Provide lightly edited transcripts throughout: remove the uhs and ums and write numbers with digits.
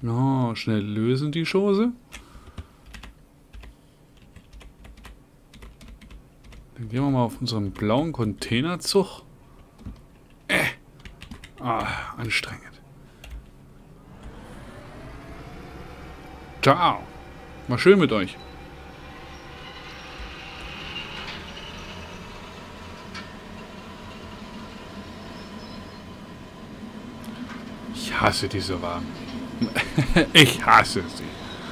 Oh, schnell lösen die Chose. Dann gehen wir mal auf unseren blauen Containerzug. Anstrengend. Ciao. Mal schön mit euch. Ich hasse diese Wagen. Ich hasse sie.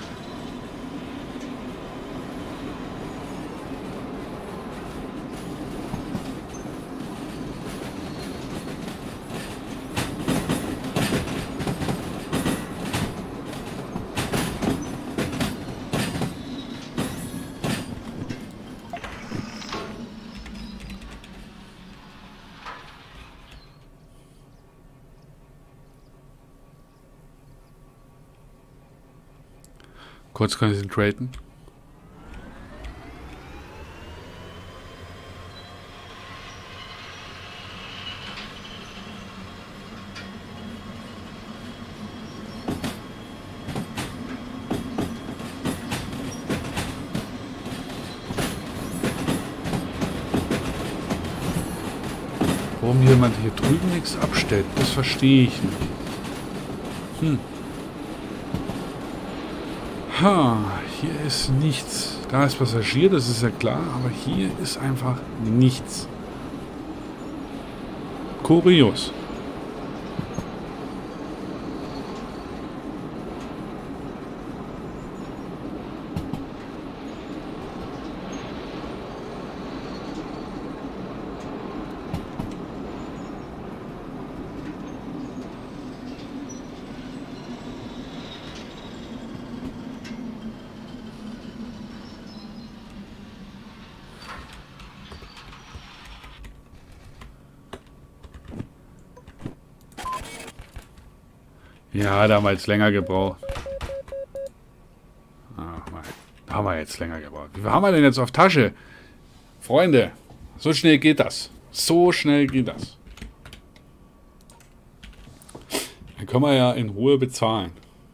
Kurz concentraten. Warum jemand hier drüben nichts abstellt, das verstehe ich nicht. Hier ist nichts. Da ist Passagier, das ist ja klar, aber hier ist einfach nichts. Kurios. Ja, da haben wir jetzt länger gebraucht. Da haben wir jetzt länger gebraucht. Wie viel haben wir denn jetzt auf Tasche? Freunde, so schnell geht das. So schnell geht das. Dann können wir ja in Ruhe bezahlen.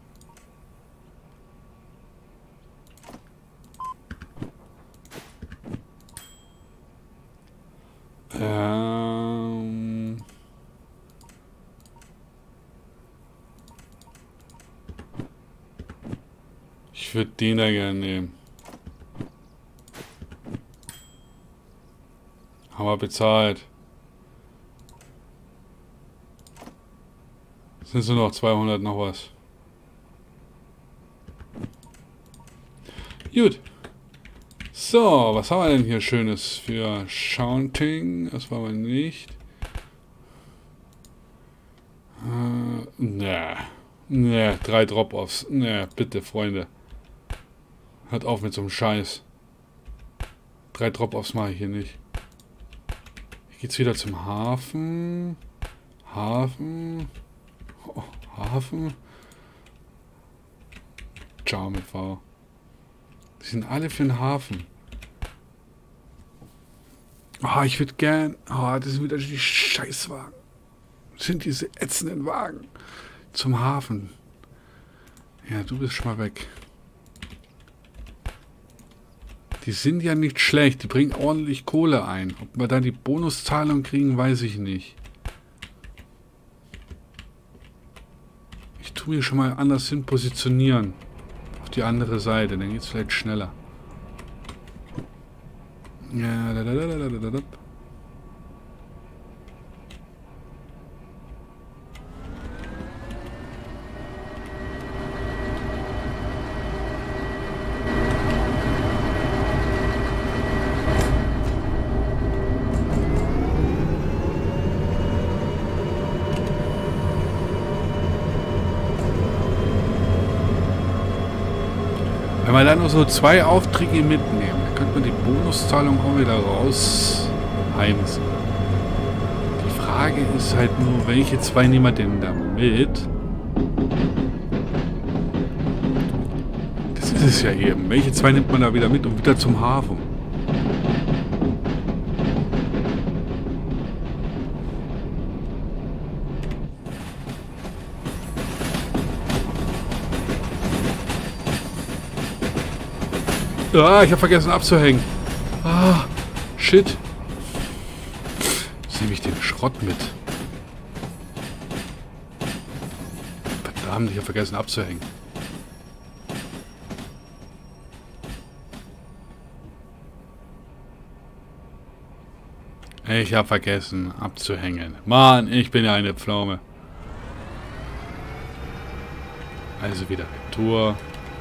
Ich würde den da gerne nehmen. Haben wir bezahlt. Sind es nur noch 200 noch was. Gut. So, was haben wir denn hier Schönes für Shunting? Das wollen wir nicht. Ne, 3 Drop-Offs. Ne, bitte, Freunde. Hört auf mit so einem Scheiß. 3 Drop-Offs mache ich hier nicht. Hier geht's wieder zum Hafen. Hafen. Oh, Hafen. Ciao mit V. Die sind alle für den Hafen. Oh, ich würde gern... Oh, das sind wieder die Scheißwagen. Das sind diese ätzenden Wagen. Zum Hafen. Ja, du bist schon mal weg. Die sind ja nicht schlecht. Die bringen ordentlich Kohle ein. Ob wir da die Bonuszahlung kriegen, weiß ich nicht. Ich tue mich schon mal anders hin positionieren. Auf die andere Seite. Dann geht es vielleicht schneller. Ja, da. Wenn wir dann noch so 2 Aufträge mitnehmen, dann könnte man die Bonuszahlung auch wieder rausheimsen. Die Frage ist halt nur, welche 2 nehmen wir denn da mit? Das ist es ja eben. Welche 2 nimmt man da wieder mit und wieder zum Hafen? Ah, ich habe vergessen abzuhängen. Ah, shit. Jetzt nehme ich den Schrott mit. Verdammt, ich habe vergessen abzuhängen. Ich habe vergessen abzuhängen. Mann, ich bin ja eine Pflaume. Also wieder Retour.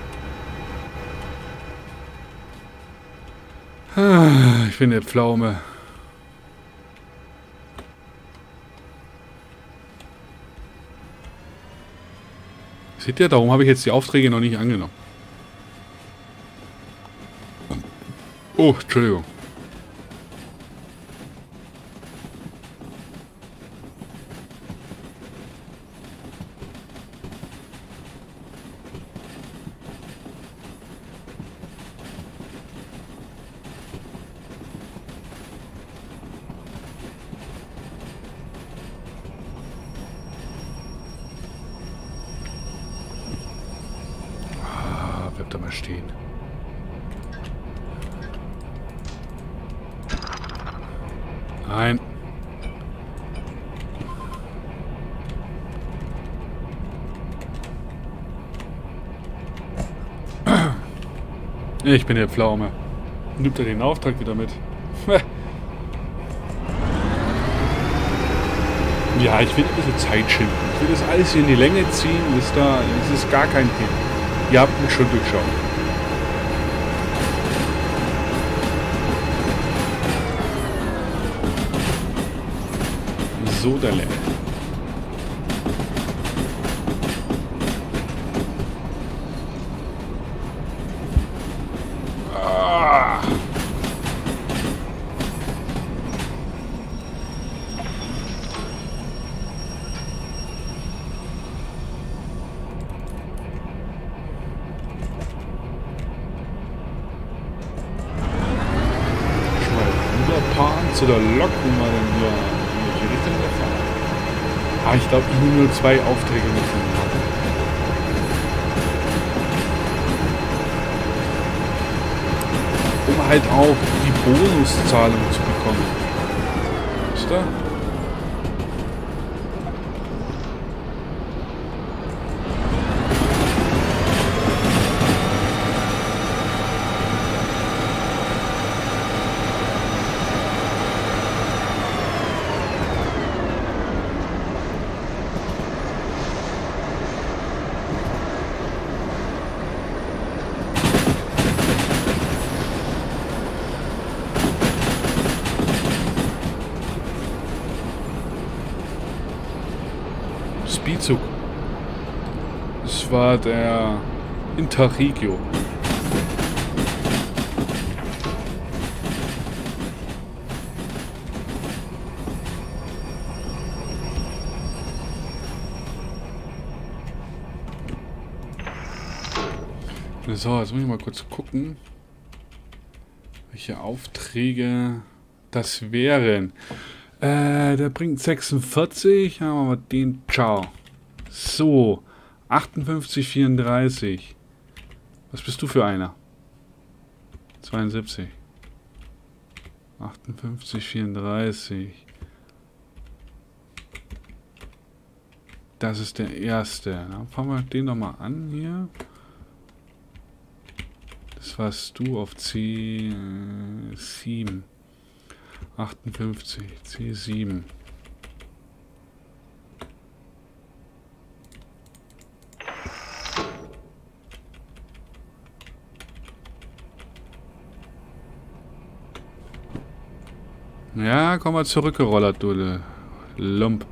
Ich bin eine Pflaume. Seht ihr, darum habe ich jetzt die Aufträge noch nicht angenommen. Oh, Entschuldigung. Bleibt da mal stehen. Nein. Ich bin der Pflaume. Nimmt er den Auftrag wieder mit. Ja, ich will ein bisschen Zeit schinden. Ich will das alles hier in die Länge ziehen. Das ist gar kein Thema. Ihr habt mich schon durchschaut. So der Länge. Oder locken wir denn hier in welche Richtung wir fahren? Ah, ich glaube, ich nehme nur 2 Aufträge mit von haben. Um halt auch die Bonuszahlung zu bekommen. Ist da? Speedzug. Das war der Interregio. So, jetzt muss ich mal kurz gucken, welche Aufträge das wären. Der bringt 46. Haben wir mal den. Ciao. So. 58, 34. Was bist du für einer? 72. 58, 34. Das ist der erste. Dann fangen wir den nochmal an hier. Das warst du auf C7. 58, C7. Ja, komm mal zurückgerollert, du Lump.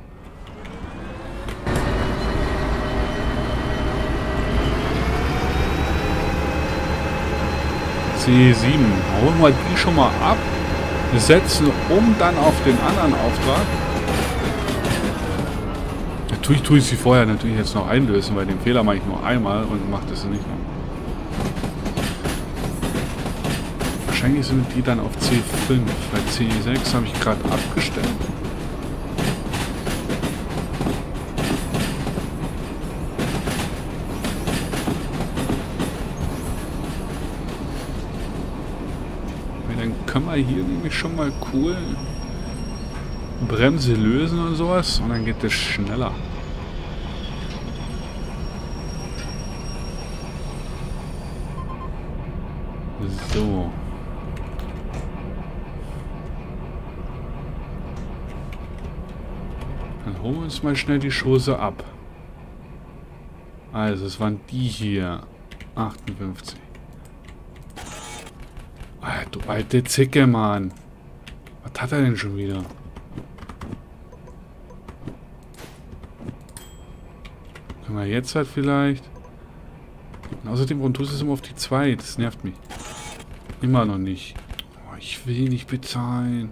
C7. Holen wir die schon mal ab. Setzen dann auf den anderen Auftrag. Natürlich tue ich sie vorher natürlich jetzt noch einlösen, weil den Fehler mache ich nur einmal und mache das nicht noch. Wahrscheinlich sind die dann auf C5, weil C6 habe ich gerade abgestellt. war hier nämlich schon mal cool. Bremse lösen und sowas. Und dann geht es schneller. So. Dann holen wir uns mal schnell die Schoße ab. Also, es waren die hier. 58. Ah, du alte Zicke, Mann. Was hat er denn schon wieder? Können wir jetzt halt vielleicht... Und außerdem, warum tust du es immer auf die 2? Das nervt mich. Immer noch nicht. Oh, ich will nicht bezahlen.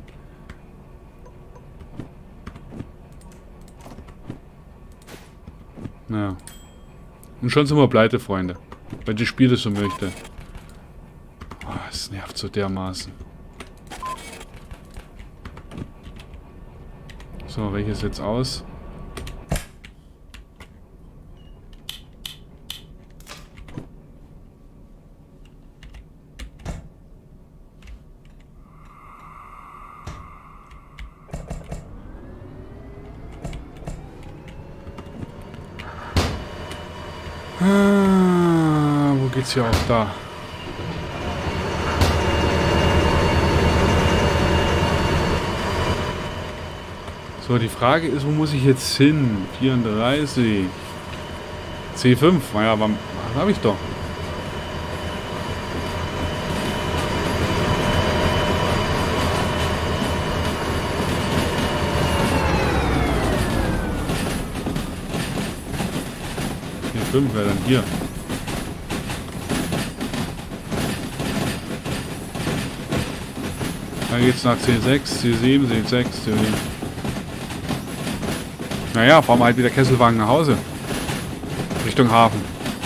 Naja. Und schon sind wir pleite, Freunde. Weil das Spiel das so möchte. Oh, es nervt so dermaßen. So, welches jetzt aus? Wo geht's hier auch da? So, die Frage ist, wo muss ich jetzt hin? 34. C5. Naja, was habe ich doch? C5 wäre dann hier. Dann geht's nach C6, C7, C6, C7. Naja, fahren wir halt wieder Kesselwagen nach Hause. Richtung Hafen.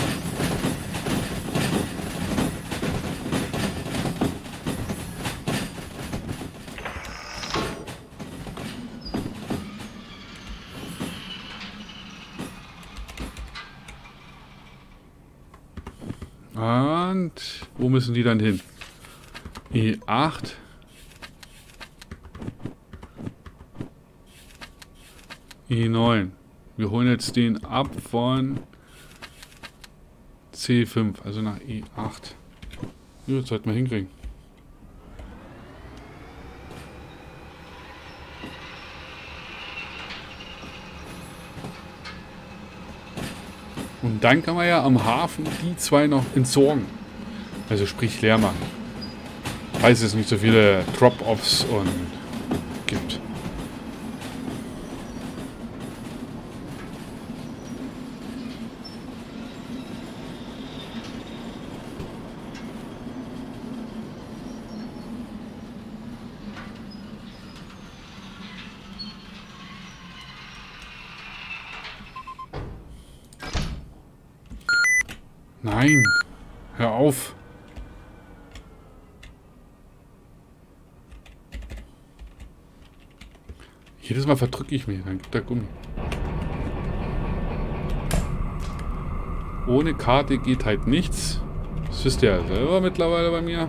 Und wo müssen die dann hin? E8. E9. Wir holen jetzt den ab von C5, also nach E8. Ja, das sollten wir hinkriegen. Und dann kann man ja am Hafen die 2 noch entsorgen. Also sprich leer machen. Falls es nicht so viele Drop-Offs und gibt. Nein, hör auf. Jedes Mal verdrücke ich mich, dann gibt der Gummi. Ohne Karte geht halt nichts. Das wisst ihr ja selber mittlerweile bei mir.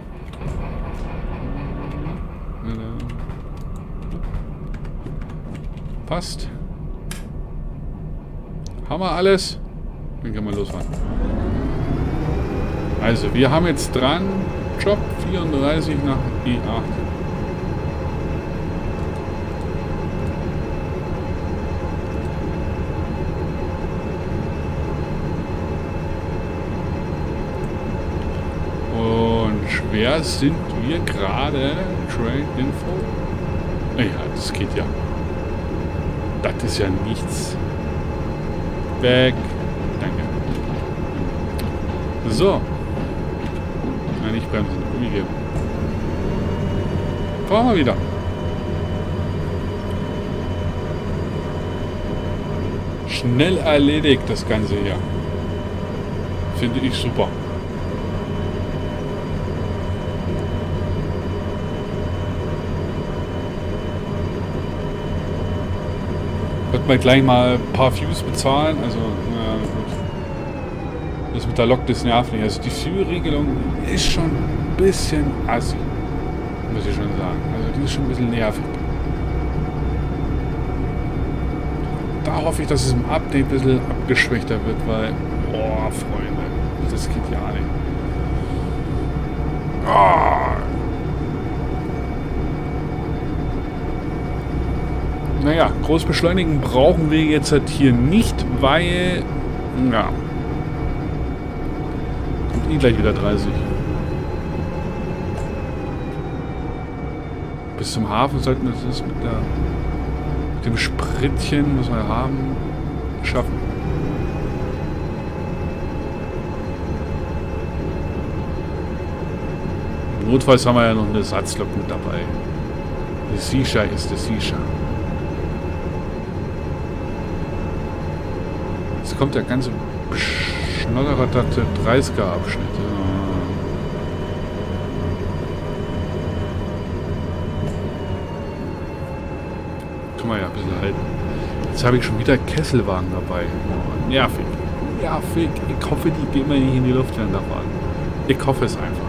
Passt. Haben wir alles? Dann können wir losfahren. Also, wir haben jetzt dran Job 34 nach E8. Und schwer sind wir gerade. Trade Info. Ja, das geht ja. Das ist ja nichts. Weg. Danke. So. Nein, nicht bremsen. Gummi geben. Fahren wir wieder. Schnell erledigt das Ganze hier. Finde ich super. Wird man gleich mal ein paar Views bezahlen. Also, gut. Das mit der Lok, das nervt nicht. Also die Fuel-Regelung ist schon ein bisschen assi. muss ich schon sagen. Also die ist schon ein bisschen nervig. Da hoffe ich, dass es im Update ein bisschen abgeschwächter wird, weil... Boah, Freunde. Das geht ja nicht. Oh. Naja, groß beschleunigen brauchen wir jetzt halt hier nicht, weil... Ja. Kommt eh gleich wieder 30. Bis zum Hafen sollten wir das mit dem Spritchen, was wir haben, schaffen. Notfalls haben wir ja noch eine Ersatzlok mit dabei. Die Sisha ist der Sisha. Jetzt kommt der ganze schnodderratterte 30er-Abschnitt. Kann man ja ein bisschen halten. Jetzt habe ich schon wieder Kesselwagen dabei. Oh, nervig. Nervig. Ich hoffe, die gehen mir nicht in die Luft, wenn da fahren. Ich hoffe es einfach.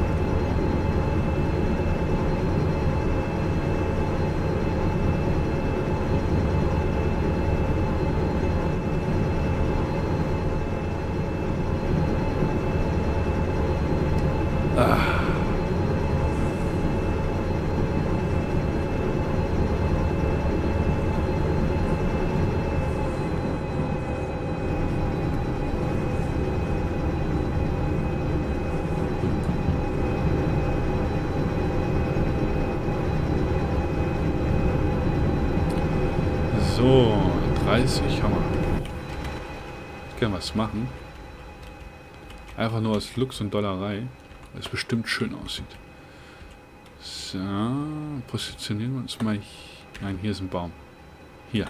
So, 30 haben wir. Ich kann was machen. Einfach nur aus Lux und Dollerei, weil es bestimmt schön aussieht. So, positionieren wir uns mal. Nein, hier ist ein Baum. Hier.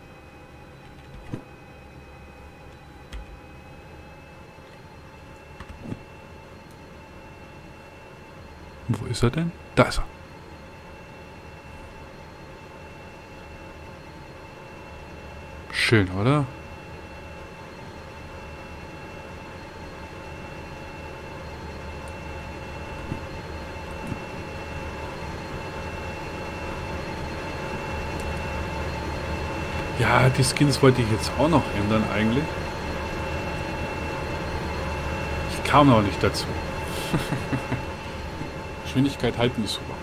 Wo ist er denn? Da ist er. Schön, oder? Ja, die Skins wollte ich jetzt auch noch ändern eigentlich. Ich kam noch nicht dazu. Geschwindigkeit halten ist super.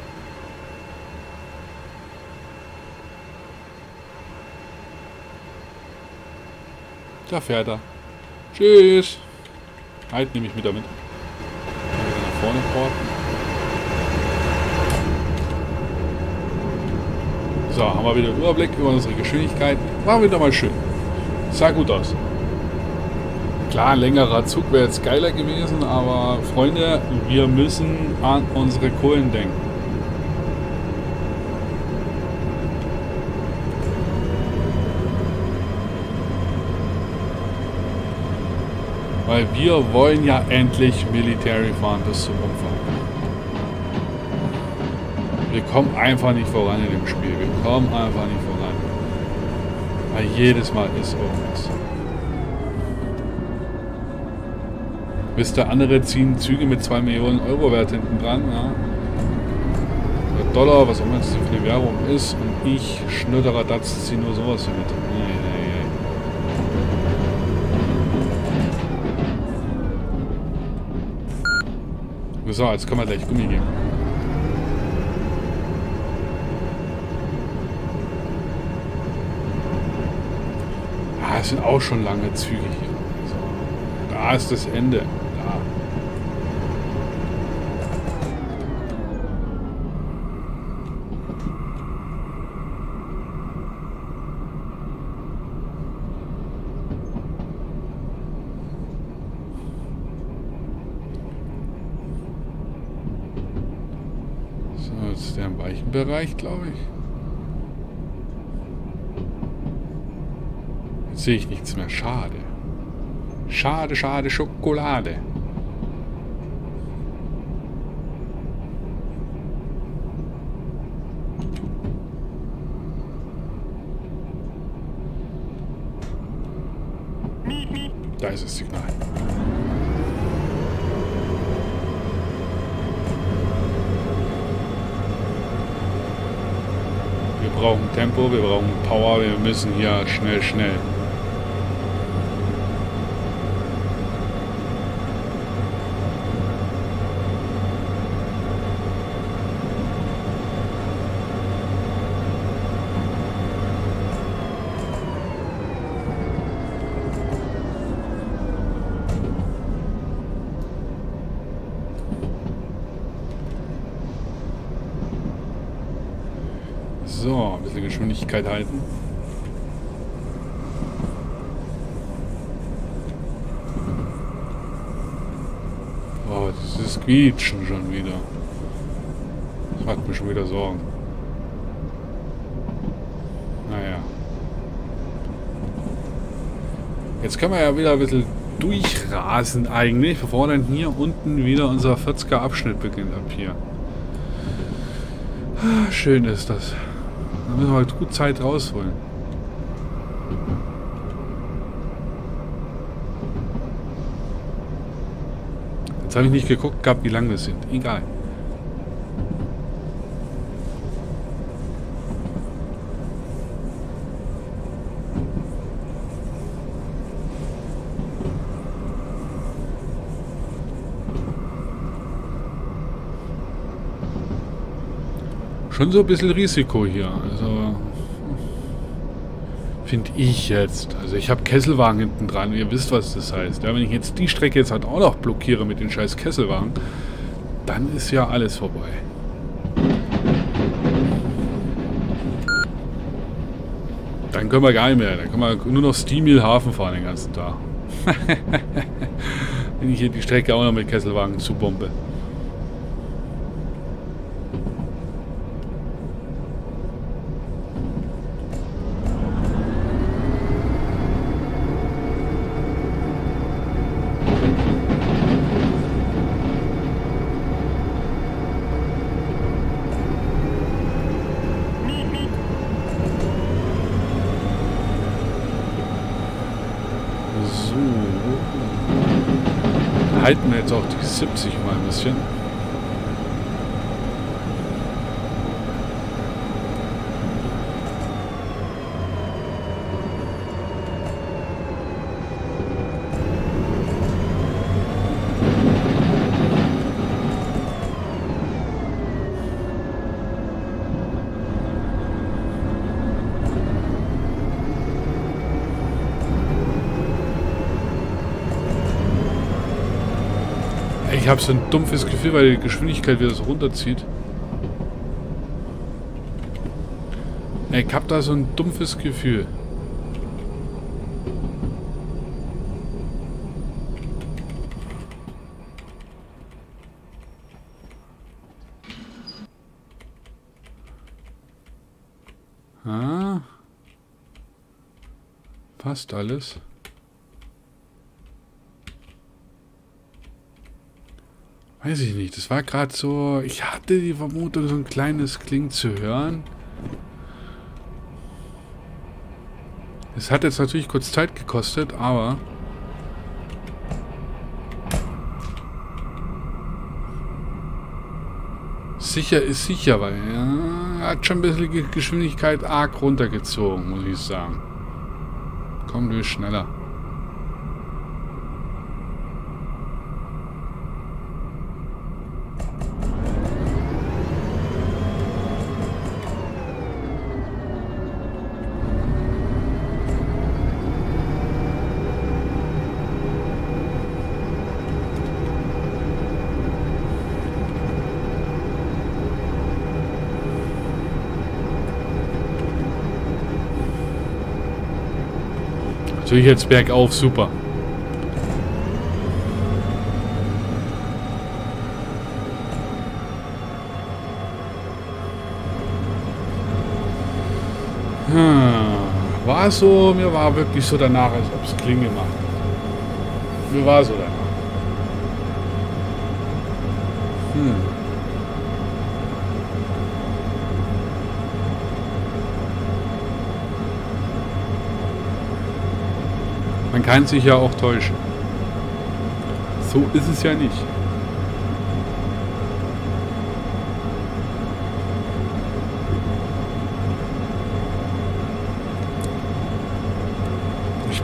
Da fährt er. Tschüss. Halt, nehme ich wieder mit. Nach vorne porten. So, haben wir wieder einen Überblick über unsere Geschwindigkeit. War wieder mal schön. Sah gut aus. Klar, ein längerer Zug wäre jetzt geiler gewesen, aber Freunde, wir müssen an unsere Kohlen denken. Weil wir wollen ja endlich Military fahren bis zum Umfang. Wir kommen einfach nicht voran in dem Spiel. Wir kommen einfach nicht voran. Weil jedes Mal ist irgendwas. Wisst ihr, andere ziehen Züge mit 2 Millionen Euro Wert hinten dran. Ja? Oder Dollar, was auch immer das für die Währung ist. Und ich, Schnöderer-Datz, ziehe nur sowas hier mit. Nee. So, jetzt können wir gleich Gummi geben. Ah, es sind auch schon lange Züge hier. So, da ist das Ende. Da. Jetzt ist der im weichen Bereich, glaube ich. Jetzt sehe ich nichts mehr. Schade. Schade, schade, Schokolade. Da ist das Signal. brauchen Tempo, wir brauchen Power, wir müssen hier schnell, schnell. So, ein bisschen Geschwindigkeit halten. Oh, dieses Quietschen schon wieder. Das macht mir schon wieder Sorgen. Naja. Jetzt können wir ja wieder ein bisschen durchrasen eigentlich, bevor dann hier unten wieder unser 40er Abschnitt beginnt ab hier. Schön ist das. Da müssen wir halt gut Zeit rausholen. Jetzt habe ich nicht geguckt gehabt, wie lang wir sind. Egal. Schon so ein bisschen Risiko hier. Also finde ich jetzt. Also ich habe Kesselwagen hinten dran. Ihr wisst, was das heißt. Ja, wenn ich jetzt die Strecke jetzt halt auch noch blockiere mit den scheiß Kesselwagen, dann ist ja alles vorbei. Dann können wir gar nicht mehr. Dann können wir nur noch Steamil Hafen fahren den ganzen Tag. Wenn ich hier die Strecke auch noch mit Kesselwagen zubombe. Halten wir jetzt auch die 70 mal ein bisschen. Ich habe so ein dumpfes Gefühl, weil die Geschwindigkeit wieder so runterzieht. Ich habe da so ein dumpfes Gefühl. Ah. Passt alles. Weiß ich nicht, das war gerade so, ich hatte die Vermutung, so ein kleines Kling zu hören. Es hat jetzt natürlich kurz Zeit gekostet, aber... Sicher ist sicher, weil er hat schon ein bisschen Geschwindigkeit arg runtergezogen, muss ich sagen. Komm, du bist schneller. Natürlich jetzt bergauf, super. War so, mir war wirklich so danach, als ob es Kling gemacht hat. Mir war so danach. Man kann sich ja auch täuschen. So ist es ja nicht.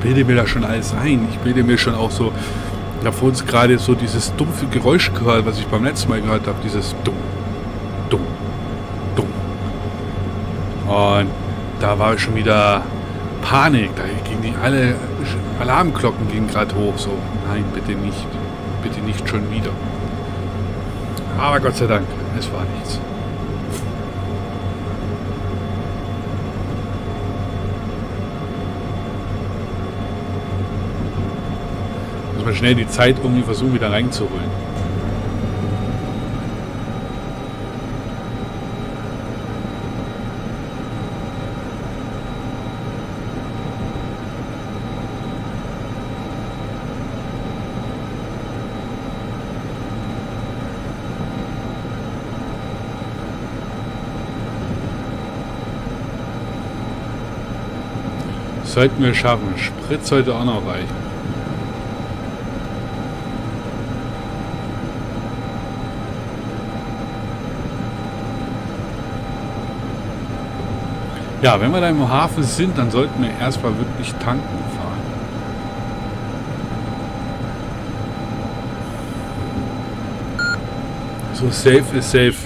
bilde mir da schon alles ein. Ich bilde mir schon auch so, da vor uns gerade so dieses dumpfe Geräusch gehört, was ich beim letzten Mal gehört habe. Dieses dumm, dumm, dumm. Und da war schon wieder Panik. Da gingen die alle Alarmglocken gingen gerade hoch. So, nein, bitte nicht. Bitte nicht schon wieder. Aber Gott sei Dank, es war nichts. Muss man schnell die Zeit irgendwie versuchen, wieder reinzuholen. Sollten wir schaffen. Sprit sollte auch noch reichen. Ja, wenn wir da im Hafen sind, dann sollten wir erstmal wirklich tanken fahren. So, safe ist safe.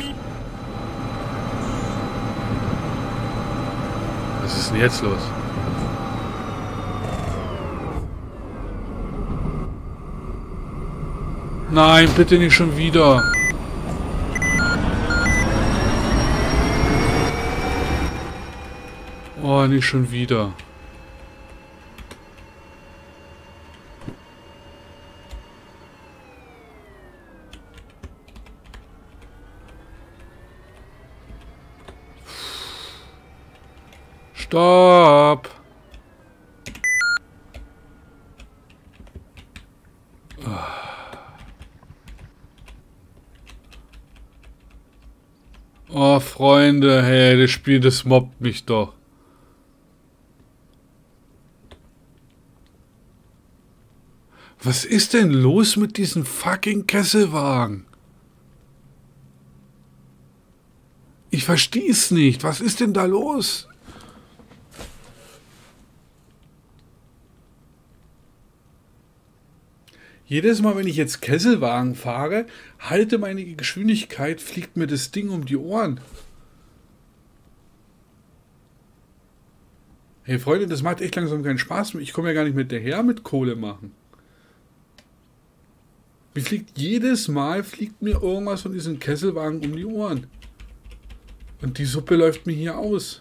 Was ist denn jetzt los? Nein, bitte nicht schon wieder. Oh, nicht schon wieder. Stopp! Oh, Freunde, hey, das Spiel, das mobbt mich doch. Was ist denn los mit diesem fucking Kesselwagen? Ich verstehe es nicht. Was ist denn da los? Jedes Mal, wenn ich jetzt Kesselwagen fahre, halte meine Geschwindigkeit, fliegt mir das Ding um die Ohren. Hey Freunde, das macht echt langsam keinen Spaß mehr. Ich komme ja gar nicht mit daher mit Kohle machen. Mir fliegt jedes Mal, fliegt mir irgendwas von diesem Kesselwagen um die Ohren. Und die Suppe läuft mir hier aus.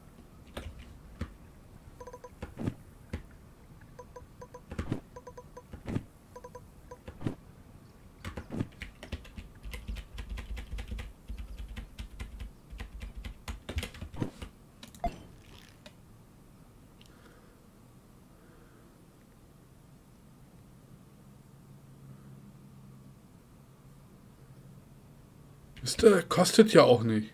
Das kostet ja auch nicht.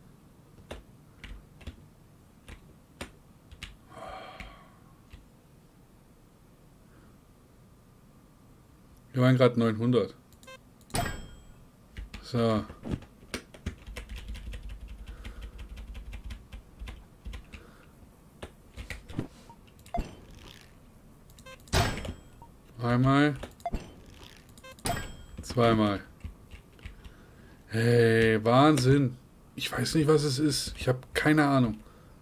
Wir waren gerade 900. So. Einmal. Zweimal. Hey, Wahnsinn. Ich weiß nicht, was es ist. Ich habe keine Ahnung.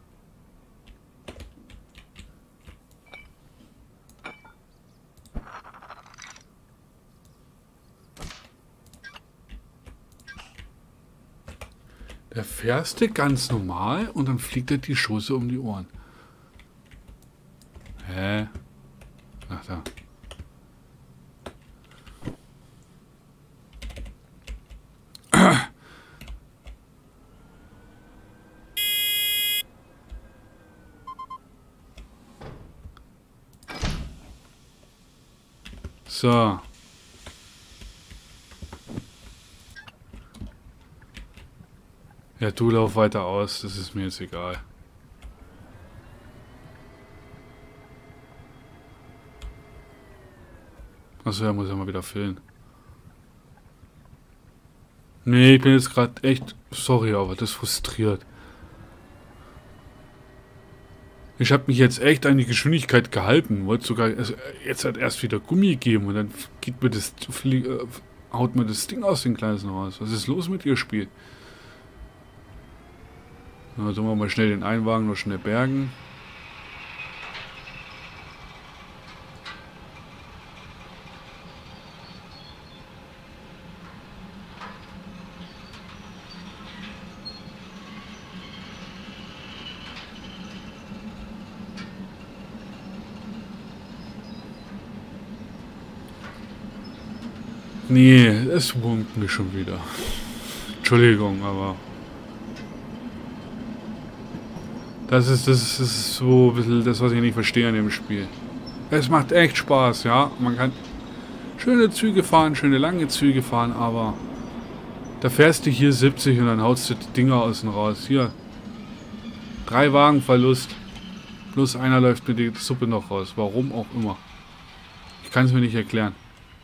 Da fährst du ganz normal und dann fliegt dir die Schoße um die Ohren. Hä? Ach da. So. Ja, du lauf weiter aus, das ist mir jetzt egal. Achso, er muss ja mal wieder füllen. Nee, ich bin jetzt gerade echt... Sorry, aber das frustriert. Ich habe mich jetzt echt an die Geschwindigkeit gehalten. Wollte sogar jetzt halt erst wieder Gummi geben und dann geht mir das, haut mir das Ding aus den Gleisen raus. Was ist los mit ihr, Spiel? Na, sollen wir mal schnell den Einwagen noch schnell bergen. Nee, es wurmt mich schon wieder. Entschuldigung, aber... Das ist so ein bisschen das, was ich nicht verstehe an dem Spiel. Es macht echt Spaß, ja. Man kann schöne Züge fahren, schöne lange Züge fahren, aber... Da fährst du hier 70 und dann haust du die Dinger außen raus. Hier. 3 Wagenverlust. Plus einer läuft mir die Suppe noch raus. Warum auch immer. Ich kann es mir nicht erklären.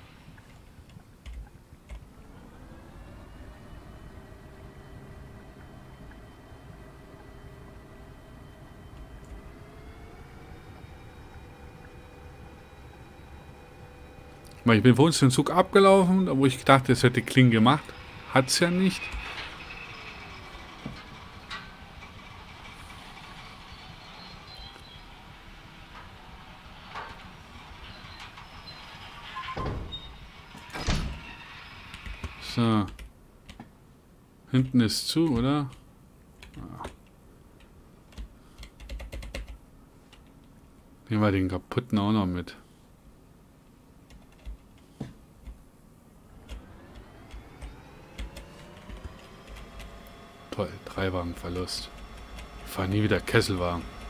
Weil ich bin vor uns den Zug abgelaufen, wo ich dachte, es hätte Kling gemacht. Hat's ja nicht. So. Hinten ist zu, oder? Ja. Nehmen wir den kaputten auch noch mit. Toll, 3 Wagen Verlust. Ich fahre nie wieder Kesselwagen.